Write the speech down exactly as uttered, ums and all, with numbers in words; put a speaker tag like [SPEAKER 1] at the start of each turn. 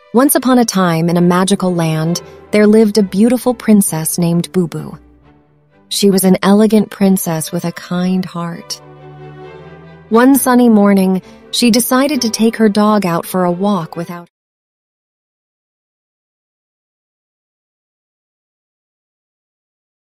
[SPEAKER 1] Once upon a time, in a magical land, there lived a beautiful princess named Bubu. She was an elegant princess with a kind heart. One sunny morning, she decided to take her dog out for a walk without